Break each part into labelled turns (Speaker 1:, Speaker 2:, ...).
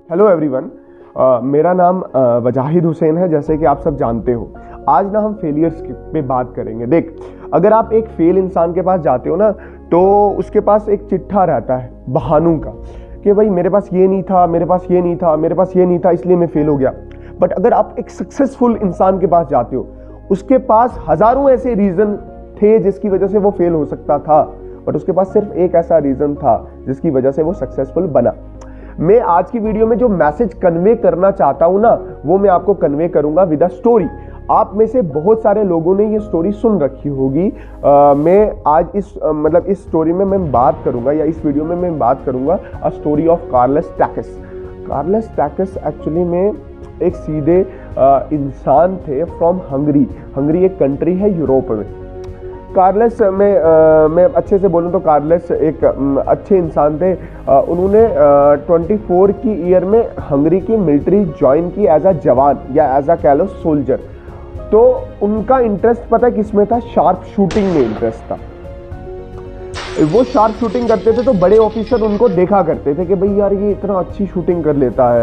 Speaker 1: Hello everyone. मेरा नाम वजाहिद हुसैन है, जैसे कि आप सब जानते हो। आज ना हम फेलियर्स पे बात करेंगे। देख, अगर आप एक फेल इंसान के पास जाते हो ना, तो उसके पास एक चिट्ठा रहता है बहानों का कि भाई मेरे पास ये नहीं था, मेरे पास ये नहीं था, मेरे पास ये नहीं था, इसलिए मैं फेल हो गया। बट अगर आप एक सक्सेसफुल इंसान के पास जाते हो, उसके पास हजारों ऐसे रीजन थे जिसकी वजह से वो फेल हो सकता था, बट उसके पास सिर्फ एक ऐसा रीजन था जिसकी वजह से वो सक्सेसफुल बना। मैं आज की वीडियो में जो मैसेज कन्वे करना चाहता हूं ना, वो मैं आपको कन्वे करूंगा विद अ स्टोरी। आप में से बहुत सारे लोगों ने ये स्टोरी सुन रखी होगी। मैं आज इस स्टोरी में मैं बात करूंगा, या इस वीडियो में मैं बात करूंगा a story of Karoly Takacs. Karoly Takacs actually में एक सीधे इंसान थे फ्रॉम हंगरी। हंगरी एक कंट्री है यूरोप में। कार्लस मैं अच्छे से बोलूँ तो कार्लस एक अच्छे इंसान थे। उन्होंने 24 की ईयर में हंगरी की मिलिट्री ज्वाइन की एज अ जवान, या एज अ कह लो सोल्जर। तो उनका इंटरेस्ट पता है किसमें था? शार्प शूटिंग में इंटरेस्ट था। वो शार्प शूटिंग करते थे तो बड़े ऑफिसर उनको देखा करते थे कि भाई यार ये इतना अच्छी शूटिंग कर लेता है,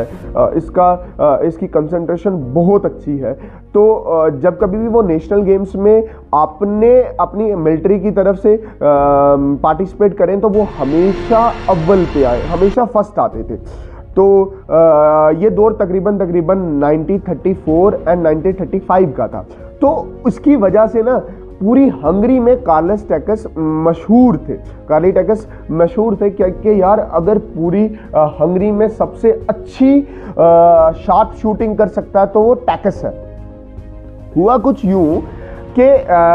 Speaker 1: इसकी कंसंट्रेशन बहुत अच्छी है। तो जब कभी भी वो नेशनल गेम्स में अपनी मिलिट्री की तरफ से पार्टिसिपेट करें तो वो हमेशा अव्वल पे आए, हमेशा फर्स्ट आते थे। तो ये दौर तकरीबन 1934 एंड 1935 का था। तो उसकी वजह से ना पूरी हंगरी में कार्लस टैकस मशहूर थे। कार्ली टैकस मशहूर थे कि यार अगर पूरी हंगरी में सबसे अच्छी शार्प शूटिंग कर सकता है तो वो टैकस है। हुआ कुछ यूं कि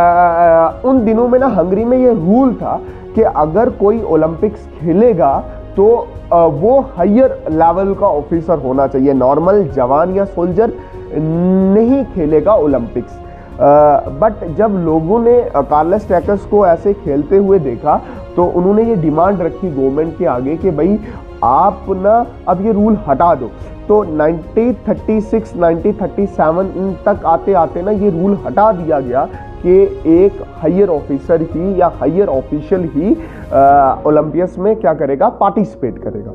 Speaker 1: उन दिनों में ना हंगरी में ये रूल था कि अगर कोई ओलंपिक्स खेलेगा तो वो हायर लेवल का ऑफिसर होना चाहिए। नॉर्मल जवान या सोल्जर नहीं खेलेगा ओलंपिक्स। बट जब लोगों ने कार्लस टैकस को ऐसे खेलते हुए देखा तो उन्होंने ये डिमांड रखी गवर्नमेंट के आगे कि भाई आप ना अब ये रूल हटा दो। तो 1936 1937 तक आते आते ना ये रूल हटा दिया गया कि एक हायर ऑफिसर ही या हायर ऑफिशियल ही ओलंपियस में क्या करेगा? पार्टिसिपेट करेगा।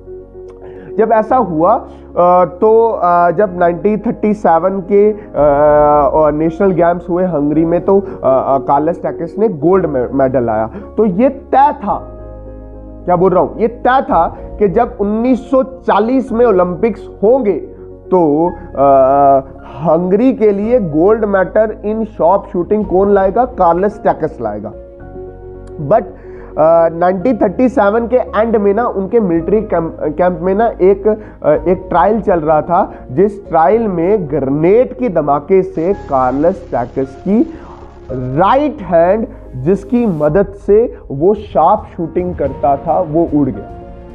Speaker 1: जब ऐसा हुआ तो जब 1937 के नेशनल गेम्स हुए हंगरी में तो कार्लस टैकस ने गोल्ड मेडल लाया। तो ये तय था, क्या बोल रहा हूं, ये तय था कि जब 1940 में ओलंपिक्स होंगे तो हंगरी के लिए gold medal in sharp shooting कौन लाएगा? कार्लस टैकस लाएगा। बट 1937 के एंड में ना उनके मिलिट्री कैंप में ना एक ट्रायल चल रहा था, जिस ट्रायल में ग्रेनेड के धमाके से कार्लस टैकस की राइट हैंड, जिसकी मदद से वो शार्प शूटिंग करता था, वो उड़ गया।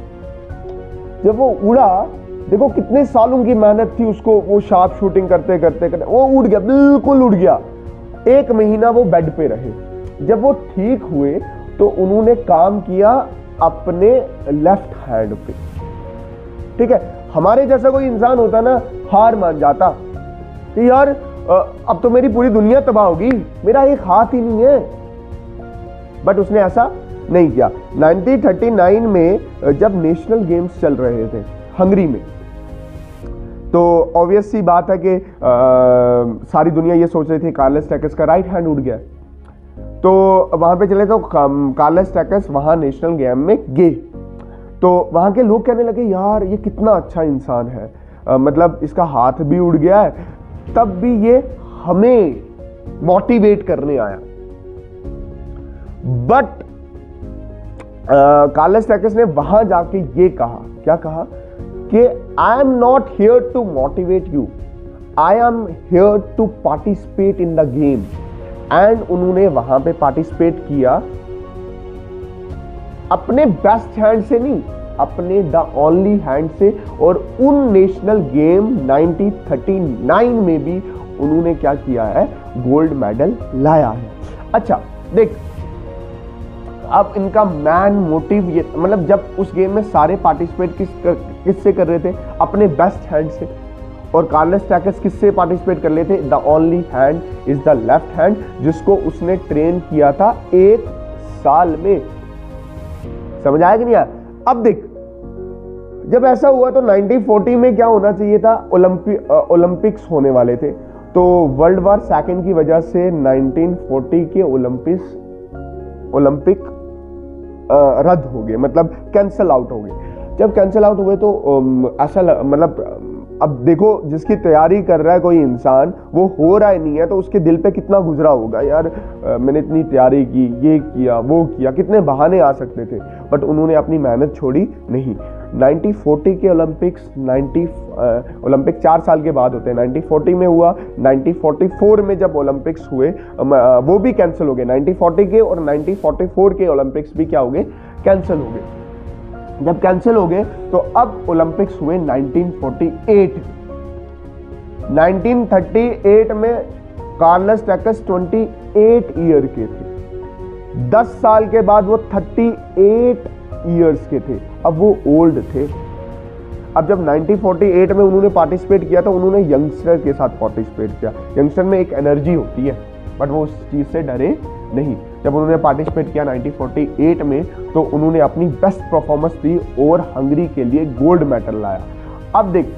Speaker 1: जब वो उड़ा, देखो कितने सालों की मेहनत थी उसको, वो शार्प शूटिंग करते करते वो उड़ गया, बिल्कुल उड़ गया। 1 महीना वो बेड पे रहे। जब वो ठीक हुए तो उन्होंने काम किया अपने लेफ्ट हैंड पे। ठीक है, हमारे जैसा कोई इंसान होता ना, हार मान जाता कि यार अब तो मेरी पूरी दुनिया तबाह होगी, मेरा एक हाथ ही नहीं है। बट उसने ऐसा नहीं किया। 1939 में जब नेशनल गेम्स चल रहे थे हंगरी में, तो ऑब्वियस सी बात है कि सारी दुनिया ये सोच रही थी कार्लस टैकस का राइट हैंड उड़ गया। तो वहां पे चले तो कार्लस टैकस वहां नेशनल गेम में गए, तो वहां के लोग कहने लगे यार ये कितना अच्छा इंसान है, मतलब इसका हाथ भी उड़ गया है, तब भी ये हमें मोटिवेट करने आया। बट कार्लस टैकस ने वहां जाके ये कहा, क्या कहा कि I am not here to motivate you, I am here to participate in the game. And उन्होंने वहां पे पार्टिसिपेट किया अपने बेस्ट हैंड से नहीं, अपने द ओनली हैंड से। और उन नेशनल गेम 1939 में भी उन्होंने क्या किया है? गोल्ड मेडल लाया है। अच्छा देख, अब इनका मैन मोटिव ये, मतलब जब उस गेम में सारे पार्टिसिपेट किससे कर रहे थे? अपने बेस्ट हैंड से। और कार्लस टैकस किससे पार्टिसिपेट कर लेते? The only hand is the left hand, जिसको उसने ट्रेन किया था 1 साल में। समझ आया कि नहीं आया? अब देख, जब ऐसा हुआ तो 1940 में क्या होना चाहिए था, ओलंपिक्स होने वाले थे, तो वर्ल्ड वार सेकेंड की वजह से 1940 के ओलंपिक रद्द हो गए, मतलब कैंसल आउट हो गए। जब कैंसल आउट हुए तो ऐसा मतलब अब देखो, जिसकी तैयारी कर रहा है कोई इंसान, वो हो रहा ही नहीं है, तो उसके दिल पे कितना गुजरा होगा यार, मैंने इतनी तैयारी की, ये किया वो किया, कितने बहाने आ सकते थे, बट उन्होंने अपनी मेहनत छोड़ी नहीं। 1940 के ओलंपिक 4 साल के बाद होते हैं। 1940 में हुआ, 1944 में जब ओलंपिक्स हुए वो भी कैंसिल हो गए। 1940 के और 1944 के ओलंपिक्स भी क्या हो गए, कैंसिल हो गए। जब कैंसिल हो गए तो अब ओलंपिक्स हुए 1948। 1938 में कार्लोस टैकस 28 ईयर के थे। 10 साल के बाद वो 38 ईयर्स के थे, अब वो ओल्ड थे। अब जब 1948 में उन्होंने पार्टिसिपेट किया तो उन्होंने यंगस्टर के साथ पार्टिसिपेट किया। यंगस्टर में एक एनर्जी होती है, बट वो उस चीज से डरे नहीं। जब उन्होंने पार्टिसिपेट किया 1948 में, तो उन्होंने अपनी बेस्ट परफॉर्मेंस दी और हंगरी के लिए गोल्ड मेडल लाया। अब देख,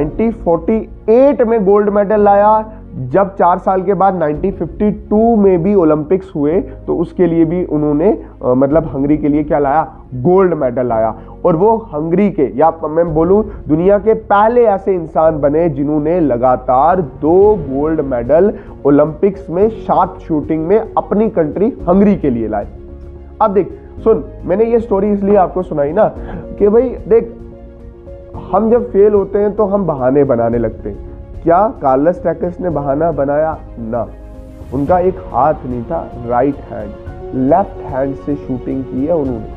Speaker 1: 1948 में गोल्ड मेडल लाया, जब 4 साल के बाद 1952 में भी ओलंपिक्स हुए तो उसके लिए भी उन्होंने मतलब हंगरी के लिए क्या लाया, गोल्ड मेडल लाया। और वो हंगरी के, या मैं बोलूं दुनिया के पहले ऐसे इंसान बने जिन्होंने लगातार 2 गोल्ड मेडल ओलंपिक्स में शार्ट शूटिंग में अपनी कंट्री हंगरी के लिए लाए। अब देख सुन, मैंने ये स्टोरी इसलिए आपको सुनाई ना कि भाई देख, हम जब फेल होते हैं तो हम बहाने बनाने लगते हैं। क्या कार्लोस टैकस ने बहाना बनाया? ना, उनका एक हाथ नहीं था, राइट हैंड, लेफ्ट हैंड से शूटिंग की है उन्होंने।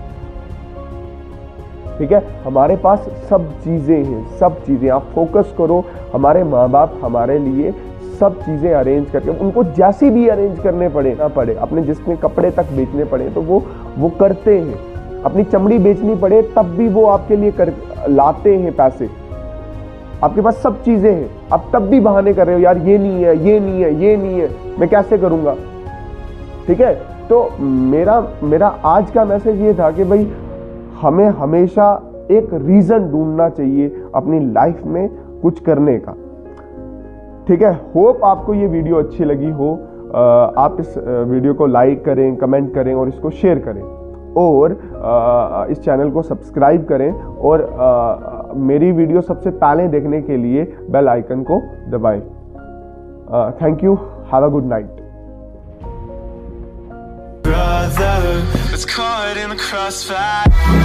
Speaker 1: ठीक है, हमारे पास सब चीजें हैं, सब चीजें, आप फोकस करो। हमारे माँ बाप हमारे लिए सब चीजें अरेंज करके, उनको जैसी भी अरेंज करने पड़े ना पड़े, अपने जिसमें कपड़े तक बेचने पड़े तो वो करते हैं। अपनी चमड़ी बेचनी पड़े तब भी वो आपके लिए लाते हैं पैसे। आपके पास सब चीजें हैं, आप तब भी बहाने कर रहे हो, यार ये नहीं है, ये नहीं है, ये नहीं है, मैं कैसे करूंगा। ठीक है, तो मेरा आज का मैसेज ये था कि भाई हमें हमेशा एक रीजन ढूंढना चाहिए अपनी लाइफ में कुछ करने का। ठीक है, होप आपको ये वीडियो अच्छी लगी हो। आप इस वीडियो को लाइक करें, कमेंट करें और इसको शेयर करें, और इस चैनल को सब्सक्राइब करें, और मेरी वीडियो सबसे पहले देखने के लिए बेल आइकन को दबाएं। Thank you, have a good night.
Speaker 2: Brother, it's caught in the crossfire.